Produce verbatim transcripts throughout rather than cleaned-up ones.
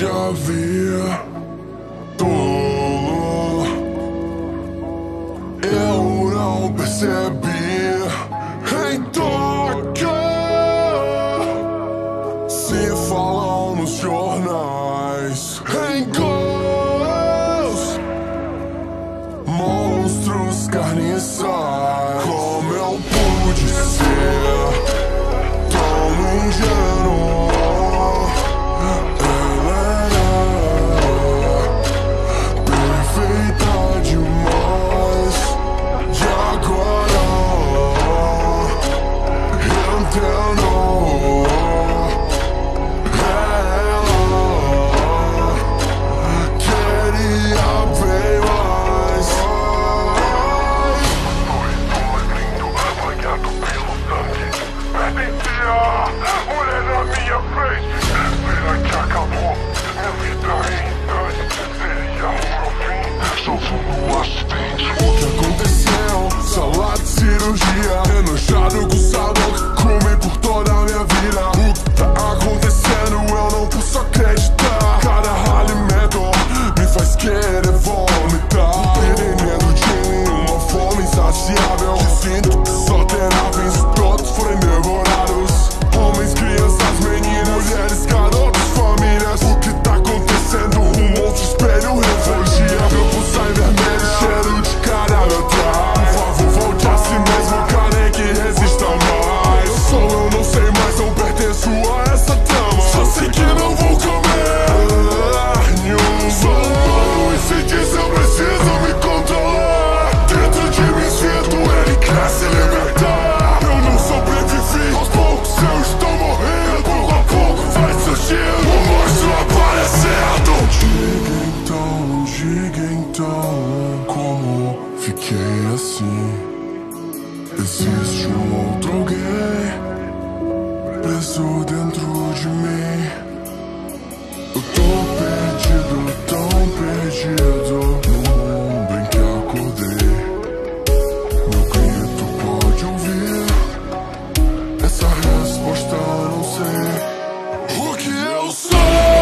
já vi tolo, eu não percebi. Em Tóquio se falam nos jornais, em gols, monstros carniçais. Como eu pude ser tão ingênuo? Enojado com o sabor que comi por toda a minha vida. O que tá acontecendo eu não posso acreditar. Cada alimento me faz querer vomitar. Dentro de mim uma fome insaciável, que sinto que só terá fins se todos forem devorados. Homens, crianças, meninas, mulheres, garotos, famílias. O que tá acontecendo? Um monstro espelho refletia. Campo sai vermelho, cheiro de cadáver atrás. Por favor, volte a si mesmo, Kaneki, resista mais. Eu sou, eu não sei mais, não pertenço a essa trama. Só sei que não vou comer nenhum. Sou humano e se diz eu preciso me controlar. Dentro de mim sinto ele quer se libertar. Eu não sobrevivi, aos poucos eu estou morrendo. Pouco a pouco vai surgindo o monstro aparecendo. Diga então, diga então, como fiquei assim? Existe um outro alguém preso dentro de mim. Eu tô perdido, tão perdido no mundo em que acordei. Meu grito pode ouvir, essa resposta eu não sei. O que eu sou?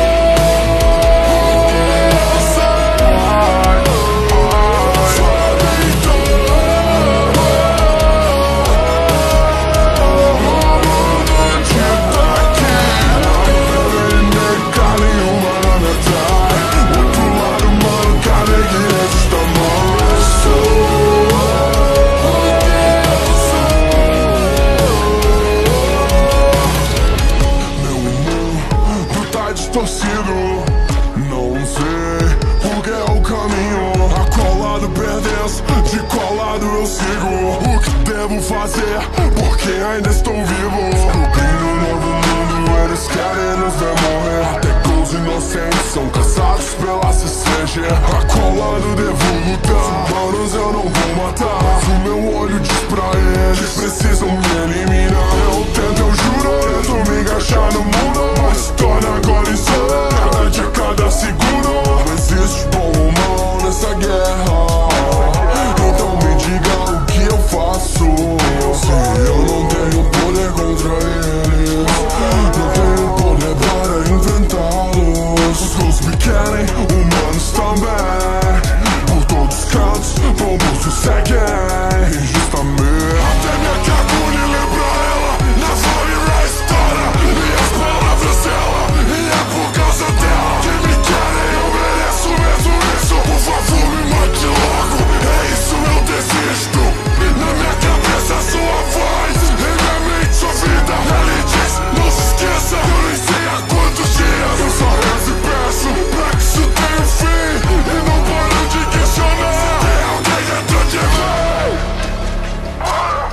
Distorcido, não sei porque é o caminho. A qual lado pertence, de qual lado eu sigo? O que devo fazer, porque ainda estou vivo. Descobrindo um novo mundo, eles querem nos ver morrer. Até que os inocentes são caçados pela C C G. A qual lado devo lutar? Humanos eu não vou matar, mas o meu olho diz pra eles que precisam me eliminar. Eu tento, eu juro, tento me encaixar no mundo, mas se torna agora insano. Cada dia, cada segundo, não existe bom ou mal nessa guerra. Então me diga o que eu faço. Se eu não tenho poder contra eles, não tenho poder para enfrentá-los. Os ghouls me querem, humanos também. Por todos os cantos, bombos se seguem injustamente. Até minha cagulha lembra ela, na fome a história e as palavras dela. E é por causa dela que me querem, eu mereço mesmo isso. Por favor me mate logo, é isso eu desisto. Na minha cabeça sua voz, em minha mente sua vida. Ele diz, não se esqueça, eu nem sei há quantos dias. Eu só rezo e peço pra que isso tenha um fim. E não paro de questionar, tem alguém dentro de mim. Para,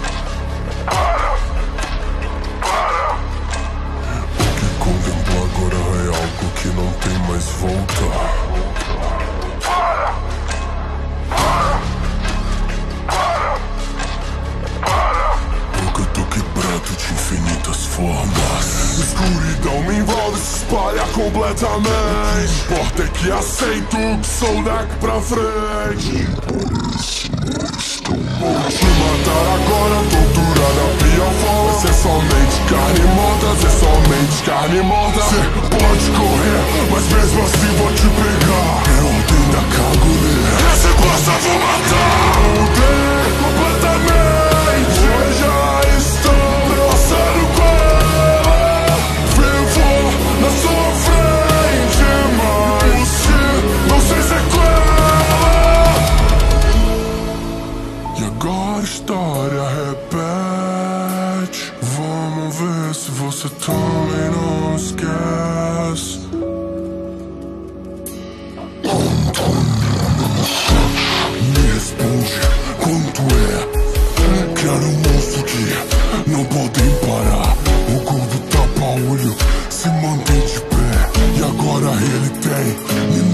para, para. O que contemplo agora é algo que não tem mais volta. Para, para, para, para. Porque eu tô quebrado de infinitas formas. Escuridão me envolve, se espalha completamente. O que importa é que aceito que sou daqui pra frente. Vou te matar agora, tortura da pior forma. Ser somente carne morta, ser somente carne morta. Ser pode correr, mas mesmo assim vou te pegar. É ordem da cagulha. Essa gosta, vou matar. Mudei completamente. Hoje já estou me passando com ela. Vivo na sua frente, mas se não sei se é com ela. E agora a história repete. Vamos ver se você também não esquece. Me responde quanto é. Criar um monstro que não podem parar. O gordo tapa-olho, se mantém de pé. E agora ele tem.